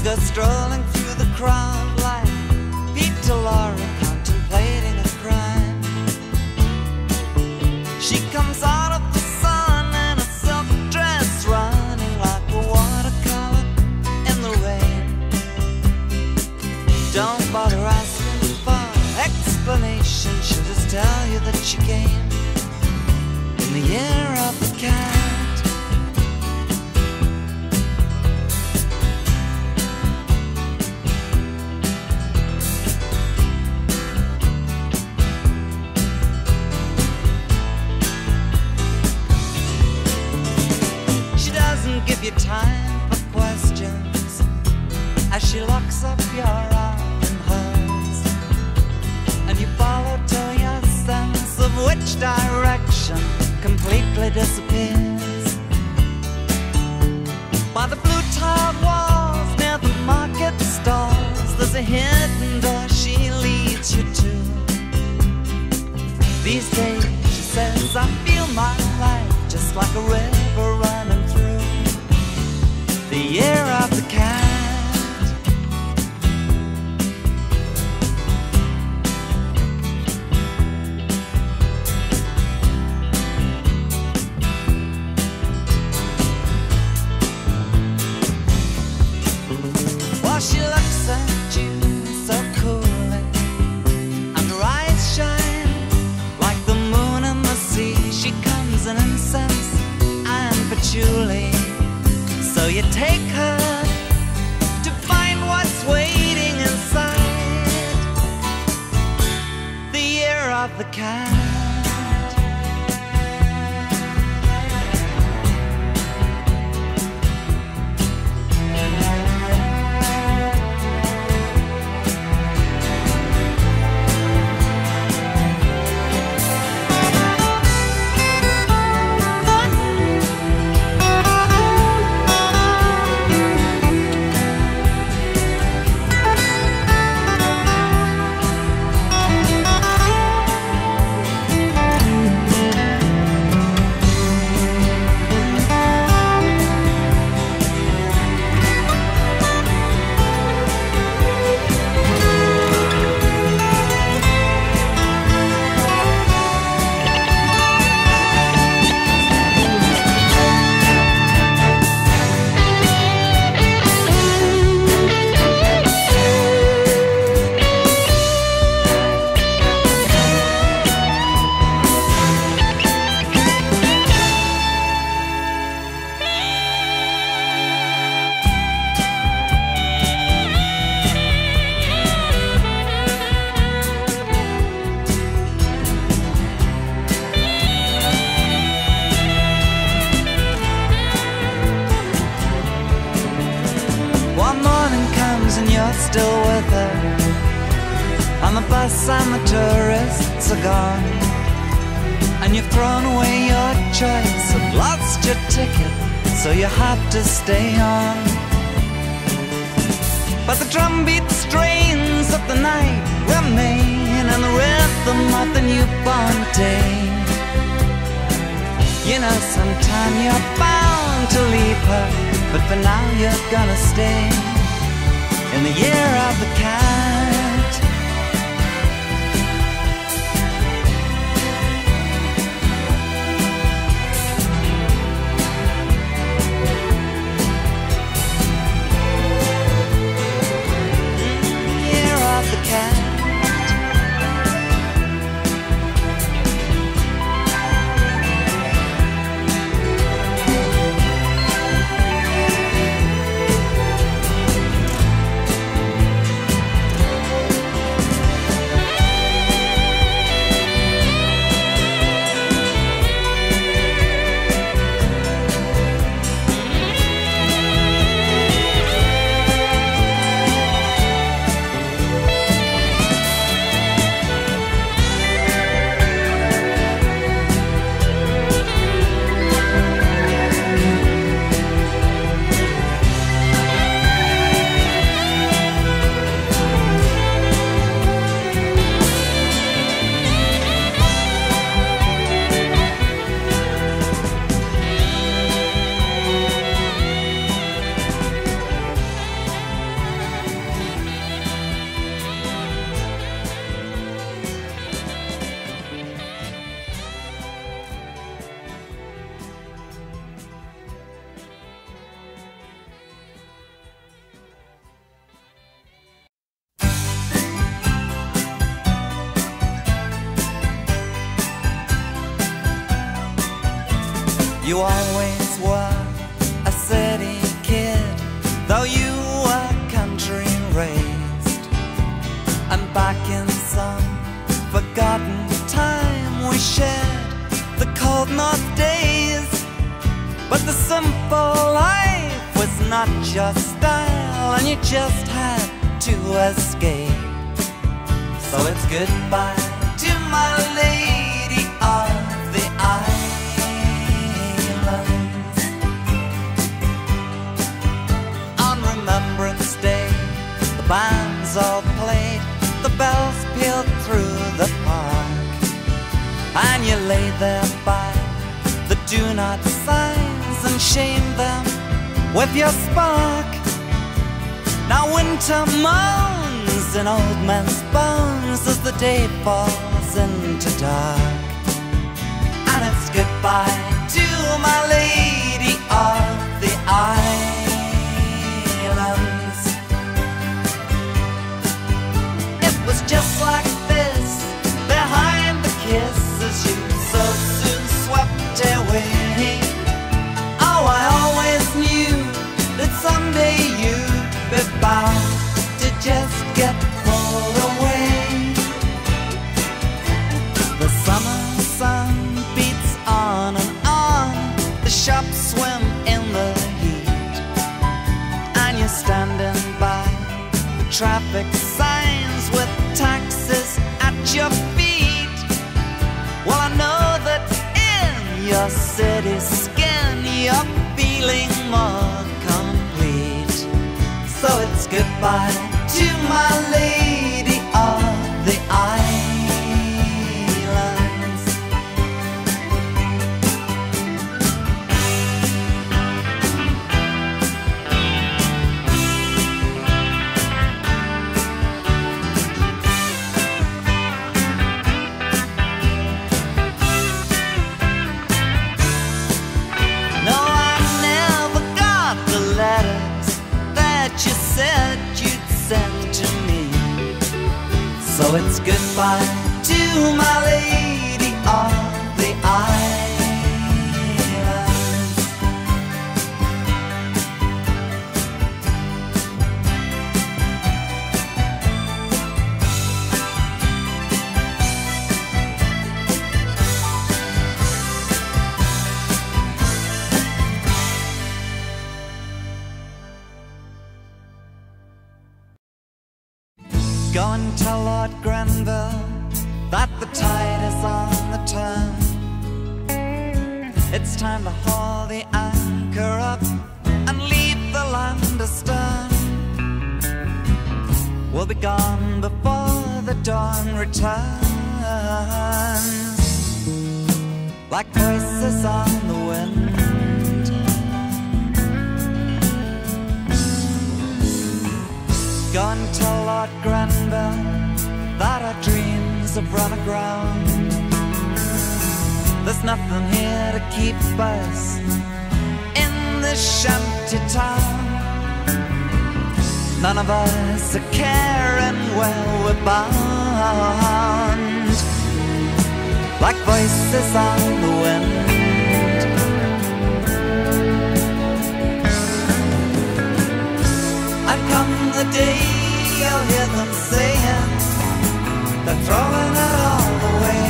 You go strolling through the crowd like Peter Laura contemplating a crime. She comes out of the sun in a silk dress, running like a watercolor in the rain. Don't bother asking for explanation, she'll just tell you that she came in the year of the cat. Give you time for questions as she locks up your arm in hers, and you follow till your sense of which direction completely disappears. By the blue tiled walls near the market stalls, there's a hidden door she leads you to. These days, she says, I feel my life just like a river running through the year of the cat. While she looks at you so coolly, and her eyes shine like the moon in the sea. She comes in incense and patchouli, so you take her to find what's waiting inside the year of the cat. Still with her on the bus, and the tourists are gone, and you've thrown away your choice and lost your ticket, so you have to stay on. But the drumbeat strains of the night remain, and the rhythm of the newborn day. You know, sometime you're bound to leave her, but for now you're gonna stay in the year of the cat. Year of the cat. You always were a city kid, though you were country raised. And back in some forgotten time we shared the cold north days. But the simple life was not your style, and you just had to escape. So it's goodbye to my lady of the islands. On Remembrance Day, the bands all played, the bells pealed through the park, and you lay there by the do not signs and shamed them with your spark. Now winter moans in old men's bones as the day falls into dark. And it's goodbye to my lady of the islands. It was just like this behind the kisses you so soon swept away. Oh, I always knew that someday you'd be bound to just get pulled away. The summer sun beats on and on, the shops swim in the heat, and you're standing by the traffic signs with taxis at your feet. Well, I know that in your city skin you're feeling more complete. So it's goodbye to my lady of the islands. No, I never got the letters that you said you'd send to me. So it's goodbye to my lady of the islands. Go and tell Lord Grenville that the tide is on the turn. It's time to haul the anchor up and leave the land astern. We'll be gone before the dawn returns, like voices on the wind. Go and tell Lord Grenville that our dreams have run aground. There's nothing here to keep us in this shanty town. None of us are caring where we're bound, like voices on the wind. And come the day you'll hear them saying they're throwing it all away.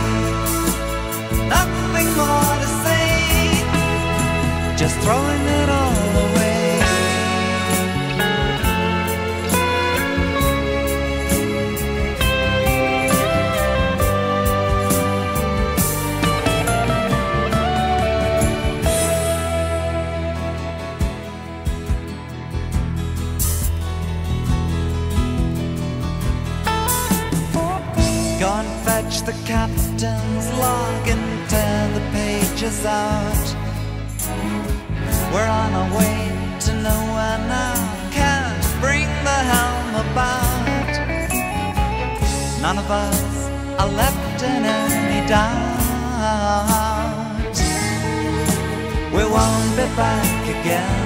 Nothing more to say, just throwing it all away. Go and fetch the captain's log and tear the pages out. We're on our way to nowhere now, can't bring the helm about. None of us are left in any doubt. We won't be back again.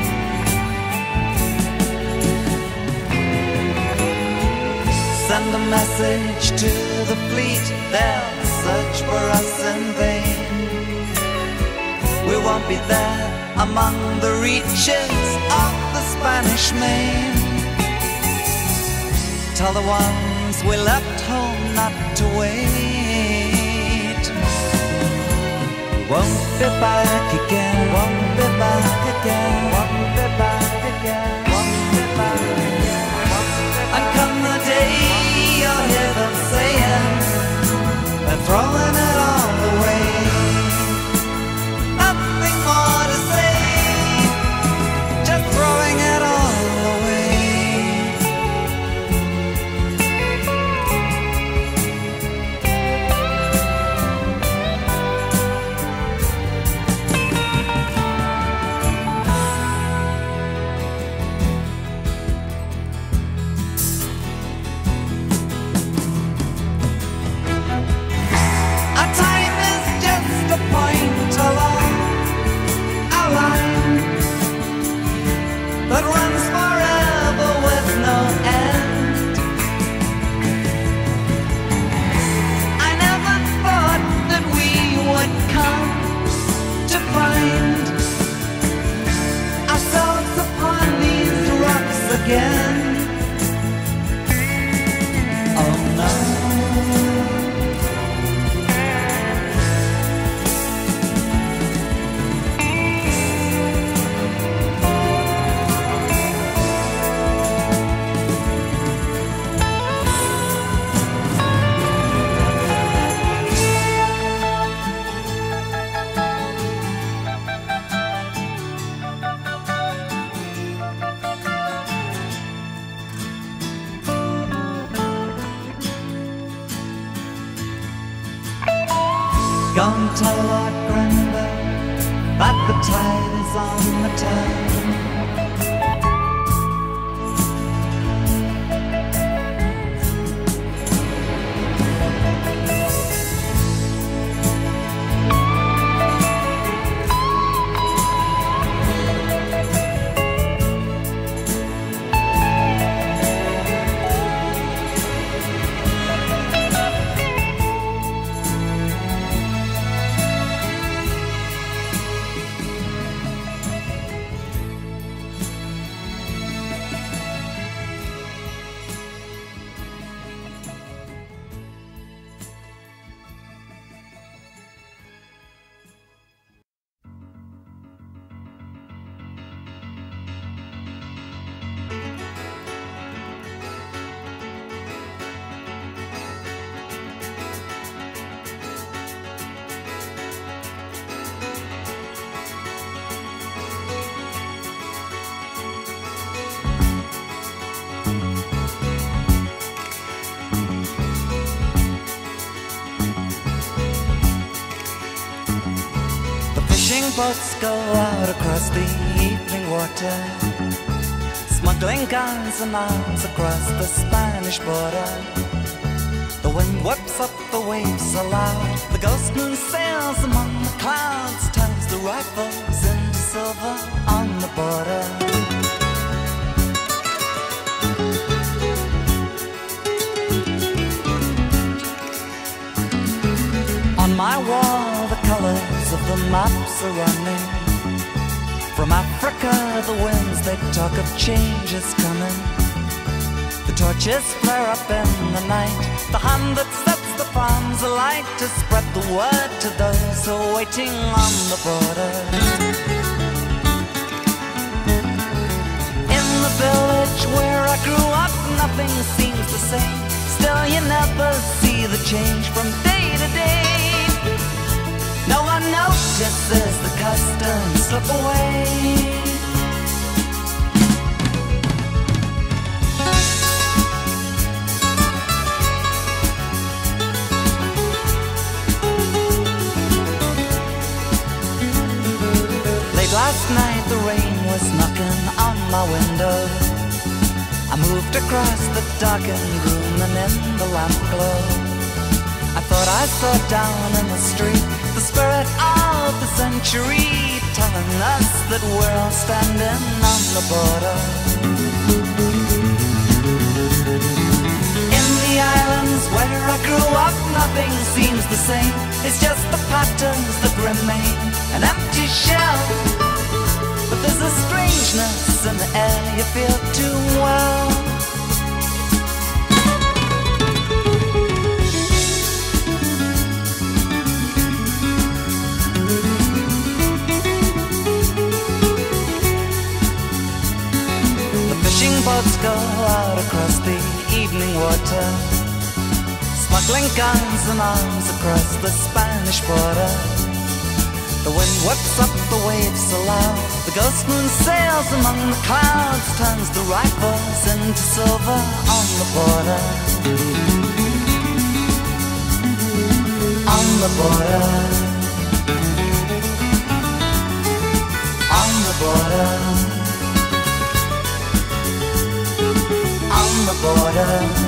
Send a message to the fleet, they'll search for us in vain. we won't be there among the reaches of the Spanish Main. Tell the ones we left home not to wait. Won't be back again, won't be back again, won't be back again, won't be back again. And come the day you'll hear them saying they're throwing it all away. Nothing more to say, just throwing it all away. That runs forever with no end. I never thought that we would come to find ourselves upon these rocks again. Oh no. Go and tell Lord Grenville that the tide is on the turn. Boats go out across the evening water, smuggling guns and arms across the Spanish border. The wind whips up the waves aloud, the ghost moon sails among the clouds, turns the rifles into silver on the border. On my wall the colors of the maps are running. From Africa the winds, they talk of change is coming. The torches flare up in the night, the hand that sets the farms alight to spread the word to those who are waiting on the border. In the village where I grew up, nothing seems the same. Still you never see the change from day to day. No one notices the customs slip away. Late last night the rain was knocking on my window. I moved across the darkened room and in the lamp glow I thought I saw down in the street the spirit of the century, telling us that we're all standing on the border. In the islands where I grew up, nothing seems the same. It's just the patterns that remain, an empty shell. But there's a strangeness in the air, you feel too well. The fishing boats go out across the evening water, smuggling guns and arms across the Spanish border. The wind whips up the waves so loud, the ghost moon sails among the clouds, turns the rifles into silver on the border. On the border. On the border. On the border.